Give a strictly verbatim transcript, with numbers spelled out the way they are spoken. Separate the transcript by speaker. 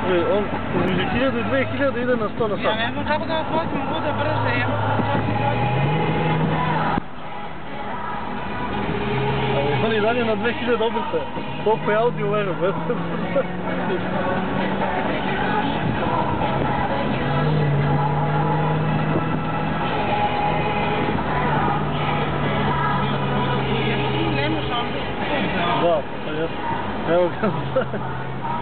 Speaker 1: On između hiljadu i dve hiljade ide na sto na sat.
Speaker 2: Ja ne znam kako da vas vozim, bude brže, ja
Speaker 1: ali on i dalje na dve hiljade obrtaja. Koliko je Audi uvežao, bez brzo.
Speaker 2: nemaš onda.
Speaker 1: Da, pa jesam. Evo ga.